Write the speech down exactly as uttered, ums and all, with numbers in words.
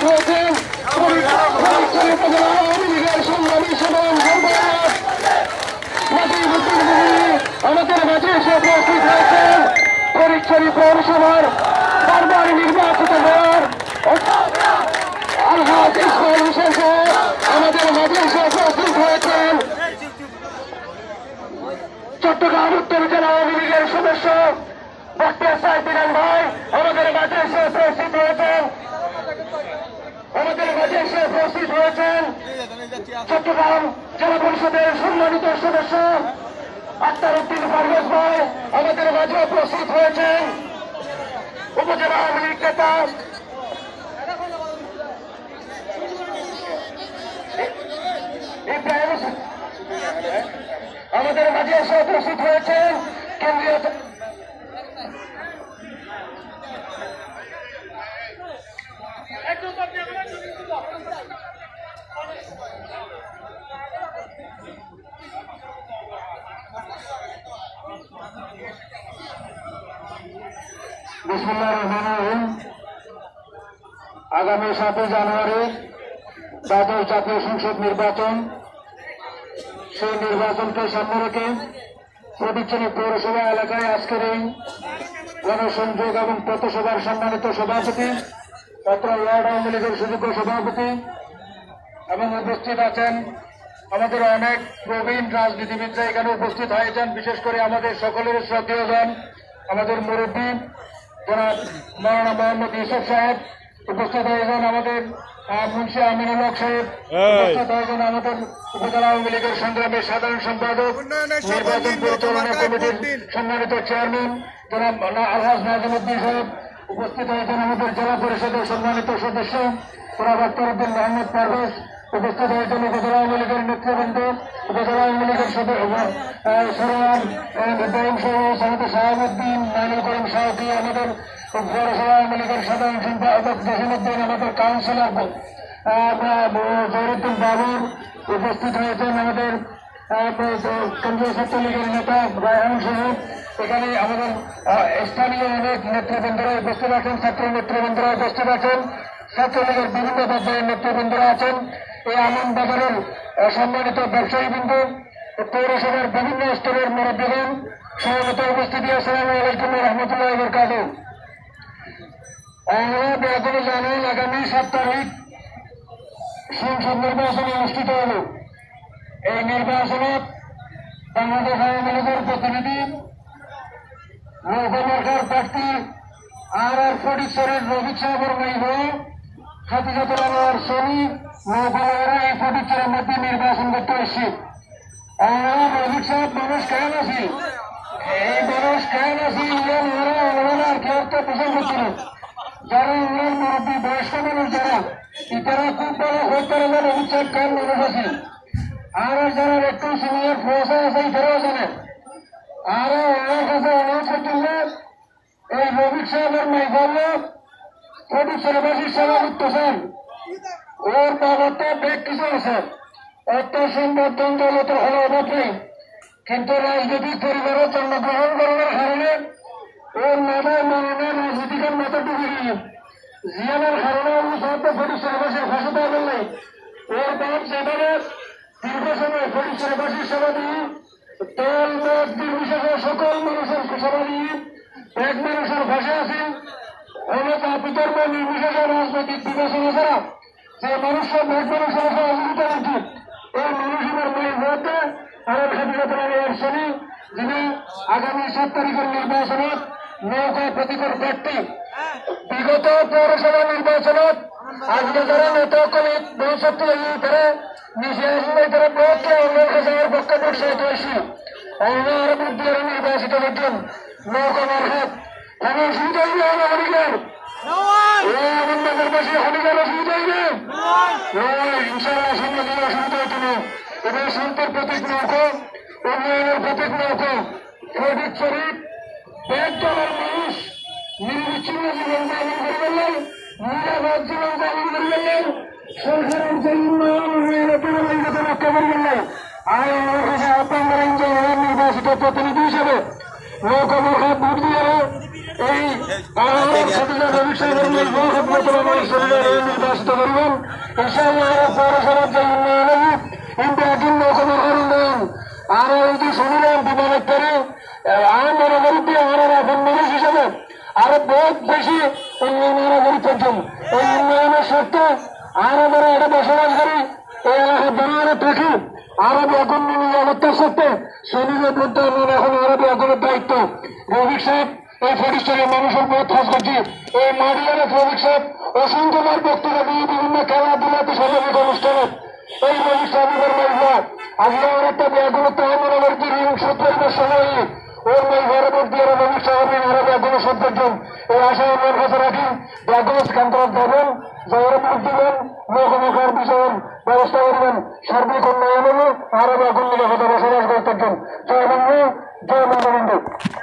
উপস্থিত হয়েছেন আওয়ামী লীগের সংগ্রামী সাধারণ সম্পাদক আমাদের মাঝে এসে উপস্থিত হয়েছেন ফটিকছড়ি পৌরসভার বারবার নির্বাচিত মেয়র আলহাজ ইসমাইল হোসেন সাহেব আমাদের মাঝে এসে উপস্থিত হয়েছেন চট্টগ্রাম উত্তর জেলা আওয়ামী লীগের সদস্য ডক্টর সাইদিনান ভাই আমাদের মাঝে এসে উপস্থিত হয়েছেন আমাদের মাঝে এসে উপস্থিত হয়েছেন চট্টগ্রাম জেলা পরিষদের সম্মানিত সদস্য আক্তার উদ্দিন পারভেজ ভাই আমাদের মাঝে উপস্থিত হয়েছেন উপজেলা আওয়ামী লীগ নেতা ইব্রাহিম আমাদের মাঝে এসে উপস্থিত হয়েছেন কেন্দ্রীয় বিসমিল্লাহির রহমানির রহিম আগামী সাতই জানুয়ারি দ্বাদশ জাতীয় সংসদ নির্বাচন সেই নির্বাচনকে সামনে রেখে ফটিকছড়ি পৌরসভা এলাকায় আজকের এই গণসংযোগ এবং পথসভার সম্মানিত সভাপতি অত্র ওয়ার্ড আওয়ামী লীগের সুযোগ্য সভাপতি এবং উপস্থিত আছেন আমাদের অনেক প্রবীণ রাজনীতিবিদরা এখানে উপস্থিত হয়েছেন বিশেষ করে আমাদের সকলের শ্রদ্ধেয়জন আমাদের মুরব্বী জনাব মৌলানা মোহাম্মদ ইউসুফ সাহেব উপস্থিত হয়েছেন আমাদের মুন্সি আমিনুল হক সাহেব উপস্থিত হয়েছেন আমাদের উপজেলা আওয়ামী লীগের সংগ্রামী সাধারণ সম্পাদক নির্বাচন পরিচালনা কমিটির সম্মানিত চেয়ারম্যান জনাব আলহাজ নাজিমউদ্দিন সাহেব উপস্থিত হয়েছেন আমাদের জেলা পরিষদের সম্মানিত সদস্য জনাব আক্তার উদ্দিন মোহাম্মদ পারভেজ উপস্থিত হয়েছেন উপজেলা আওয়ামী লীগের নেতৃবৃন্দ উপজেলা আওয়ামী লীগের সরোয়ার ইব্রাহিম সহ সাহেব শাহাবুদ্দিন নাইনুল করিম শাহকি আমাদের পৌরসভা আওয়ামী লীগের সাধারণ সম্পাদক জসিমউদ্দিন আমাদের কাউন্সিলর জহিরুদ্দিন বাবুর উপস্থিত হয়েছেন আমাদের কেন্দ্রীয় ছাত্রলীগের নেতা রায়হান সাহেব এখানে আমাদের স্থানীয় অনেক নেতৃবৃন্দরা উপস্থিত আছেন ছাত্র নেতৃবৃন্দরা উপস্থিত আছেন ছাত্রলীগের বিভিন্ন পর্যায়ের নেতৃবৃন্দরা আছেন এই আনন্দবাজারের সম্মানিত ব্যবসায়ীবৃন্দ পৌরসভার বিভিন্ন স্তরের মুরব্বীগণ সমবেত উপস্থিতি আসসালামু আলাইকুম রহমতুল্লাহ বরকাতুহু আমরা বেগম জানান আগামী সাত তারিখ সংসদ নির্বাচন অনুষ্ঠিত হল এই নির্বাচনত বাংলাদেশ আওয়ামী লীগের প্রতিনিধি নৌকামার্কার প্রার্থী আর আর ফটিকছড়ির রবি সাহেবের মাইব খাতিজাতুল আনোয়ার সনি নৌকামারা এই ফটিকছড়ির মধ্যে নির্বাচন করতে এসছি আমরা রবি সাহেব মানুষ কেন আছি এই মানুষ কেন আছি আর কেউ তো পছন্দ করছিল যারা ওনার মুরব্বী বয়স্ক মানুষ যারা ইতারা খুব বড় হইতে পারে রবি সাহেব কেন মানুষ আছে আর যারা একটু সিনিয়র ফোর্সে আছে ইতারাও জানে আর ওনার কাছে অনুরোধ করছিলেন এই রবি সাহেবের মাইফল ফটিকছড়িবাসীর সেবা করতেছেন ওর বাবাতে বেগ কিছু আছে অর্থ সম্পদ দৌলতের হলো অভাব নেই কিন্তু রাজনৈতিক পরিবারের জন্মগ্রহণ করার কারণে ওর মাথায় মানে রাজনীতিকের মাথা ডুবে গিয়ে জিয়ানের কারণে ওর সাথে ফটিকছড়িবাসীর ভাষা পাবেন নাই ওর বাপ সেখানে দীর্ঘ সময় ফটিকছড়িবাসীর সেবা দিয়ে দল মত নির্বিশেষে সকল মানুষের সেবা দিয়ে এক মানুষের ভাষা আছেন অনেক বিতর্ক নির্বিশেষে রাজনৈতিক বিবেচনা ছাড়া যে মানুষের এক মানুষের সহযোগিতা উচিত এই মানুষের মেয়ে ভোটে আমার খাতিজাতুল আনোয়ার সনি যিনি আগামী সাত তারিখের নির্বাচনত নৌকা প্রতীকের প্রার্থী বিগত পৌরসভা নির্বাচনত আজকে যারা নেতা কমিট ভবিষ্যৎ তারা নিচে আসলে তারা ভোটকে অন্যের কাছে পক্ষে প্রসারিত হয়েছিল অন্যের মধ্যে নির্বাচিত করছেন নৌকা মারফত কোন অসুবিধা হইবে আমার হরিকার আমার নগরবাসী হরিকার অসুবিধা হইবে ইনশাল্লাহ সামনে কোনো অসুবিধা হতো না এবার শান্তির প্রতীক নৌকা উন্নয়নের প্রতীক নৌকা ফটিকছড়ি এক দলের মানুষ নির্বিচ্ছিন্ন জীবন যাপন করবেন নাই নিরাপদ জীবন যাপন করবেন নাই সরকারের যে উন্নয়ন উন্নয়নের প্রবণতা লক্ষ্য করবেন নাই আর আমার কাছে আহ্বান করেন যে নির্বাচিত প্রতিনিধি হিসেবে নৌকা মার্কা ভোট দিয়ে এই নির্বাচিত করতেন এই উন্নয়নের স্বার্থে আরো যারা এটা বসবাস করে এই এলাকার জনগণের থাকি আরবি আগুন নিরাপত্তার স্বার্থে শনিদের মধ্যে এখন আরবি আগুনের দায়িত্ব রফিক সাহেব এই ফটিকছড়ির মানুষের উপর কাজ করছি এই মাডিয়ারে রফিক সাহেব অসংখ্যবার বক্তব্য দিয়ে বিভিন্ন খেলাধুলাতে সামাজিক অনুষ্ঠানে এই রফিক সাহেবের মহিলা আজকে অনেকটা ব্যাগুলো তো আমরা বাড়িতে সত্তর সময় ওর মেয়ে পরবর্তী আরো রফিক সাহেবের আরবি আগুনের সত্তর জন এই আশা আমার কাছে রাখি ব্যাগুলো কন্ট্রাক্ট দেবেন জয়রপুর দিবেন মহকুমার বিষয়ের ব্যবস্থা করবেন সার্বিক উন্নয়ন আরবি আগুন নিরাপত্তা বসবাস করতে জয় বন্ধু জয় বঙ্গবন্ধু।